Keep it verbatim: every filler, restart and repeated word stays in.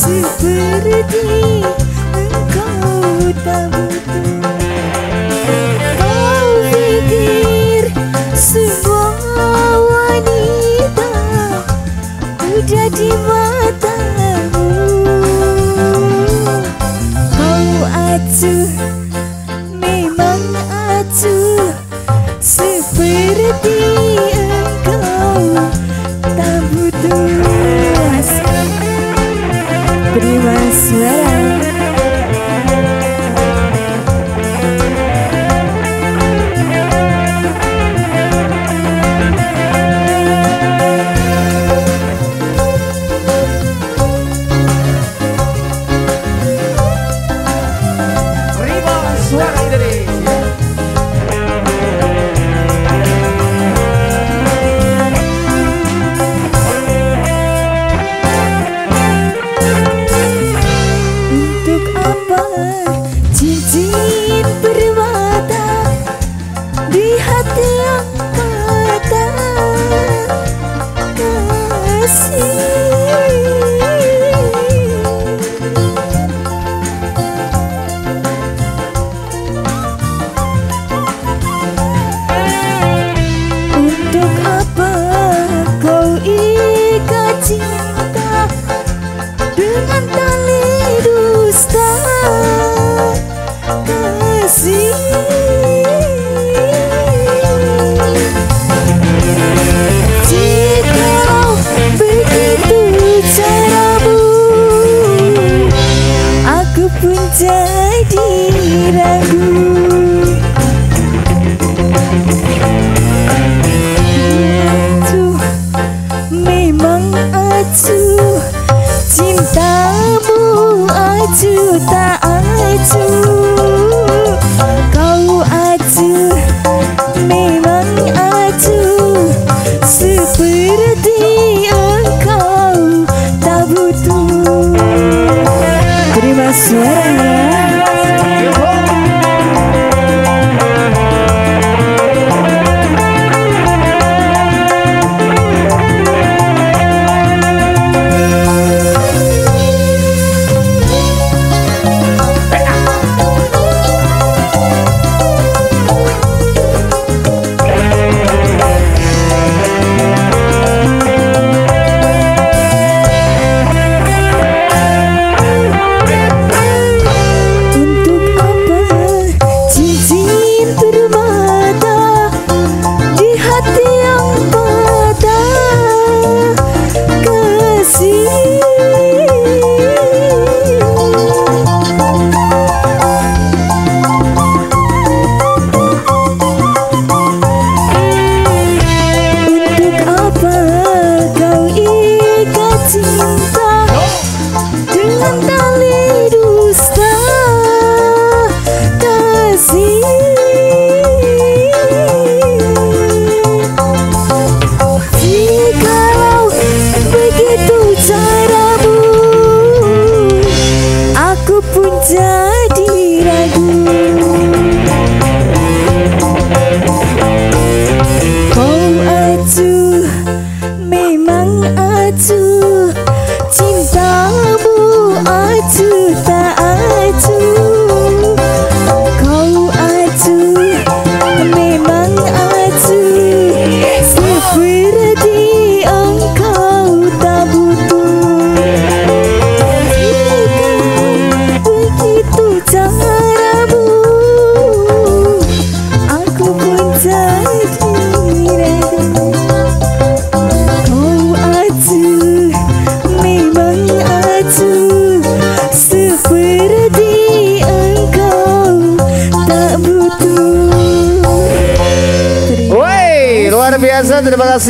seperti engkau tak butuh. Kau pikir semua wanita udah di matamu. Kau acuh, memang acuh, seperti engkau tak butuh. Prima suara. Cincin bermata di hati yang patah kasih. Untuk apa kau ikat cinta dengan tali dusta kasih? Jika begitu caramu, aku pun jadi ragu. Acuh, memang acuh, cintamu acuh tak acuh. Kau acuh, memang acuh, seperti engkau tak butuh. Terima suaranya. Dengan tali dusta kasih. Jikalau begitu caramu, aku pun jadi ragu. Kau acuh, memang acuh, cintamu acuh tak acuh. Kau acuh, memang acuh, seperti engkau tak butuh. Begitu caramu, aku pun jadi ragu. Kau acuh, memang acuh, seperti engkau tak butuh. Woi, luar biasa, terima kasih.